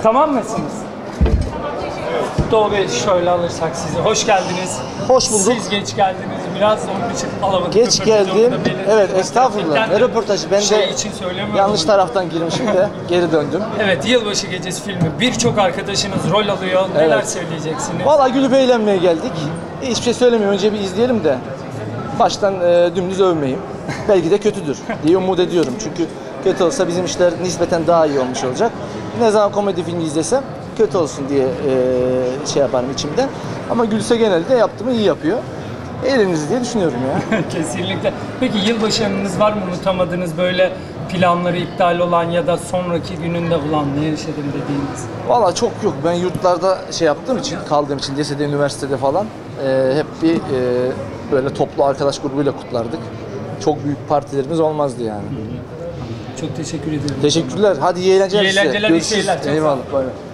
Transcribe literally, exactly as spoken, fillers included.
Tamam mısınız? Doğu Bey şöyle alırsak sizi. Hoş geldiniz. Hoş bulduk. Siz geç geldiniz. Biraz onun için alamadık. Geç geldim. Evet, estağfurullah. Ne röportajı? Ben şey de için söylemiyorum. yanlış taraftan girmişim de geri döndüm. Evet, Yılbaşı Gecesi filmi. Birçok arkadaşınız rol alıyor. Neler Evet. söyleyeceksiniz? Vallahi gülüp eğlenmeye geldik. Hiçbir şey söylemiyorum. Önce bir izleyelim de baştan e, dümdüz övmeyeyim. Belki de kötüdür diye umut ediyorum. Çünkü kötü olsa bizim işler nispeten daha iyi olmuş olacak. Ne zaman komedi filmi izlesem kötü olsun diye e, şey yaparım içimden. Ama Gülse genelde yaptığımı iyi yapıyor. Eğleniriz diye düşünüyorum ya. Kesinlikle. Peki yılbaşı anınız var mı? Unutamadığınız böyle planları iptal olan ya da sonraki gününde ulan ne yaşadım dediğiniz? Valla çok yok. Ben yurtlarda şey yaptığım için, kaldığım için, lisede, üniversitede falan e, hep bir e, böyle toplu arkadaş grubuyla kutlardık. Çok büyük partilerimiz olmazdı yani. Çok teşekkür ederim. Teşekkürler. Hadi iyi eğlenceler İyi size. eğlenceler, iyi Görüşürüz. şeyler. Çok sağ olun. Eyvallah. Bay bay.